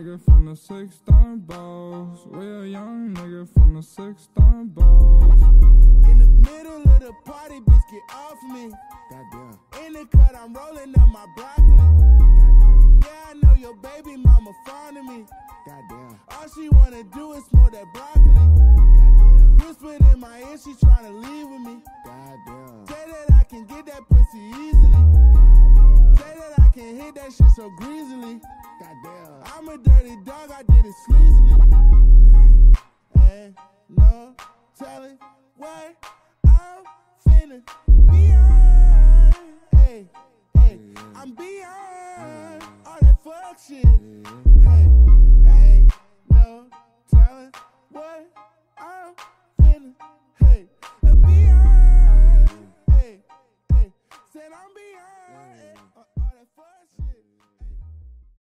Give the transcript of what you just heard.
nigga from the 6-star boss. We a young nigga from the 6-star boss. In the middle of the party, bitch, get off me. Goddamn. In the cut, I'm rolling up my broccoli. Goddamn. Yeah, I know your baby mama fond of me. Goddamn. All she wanna do is smoke that broccoli. Goddamn. Whispered in my ear, she tryna leave with me. Goddamn. Say that I can get that pussy easily. Goddamn. Say that I can hit that shit so greasily. Goddamn. I'm a dirty dog, I did it sleazily. Ain't no telling what I'm finna beyond. Hey, hey, I'm beyond all that fuck shit.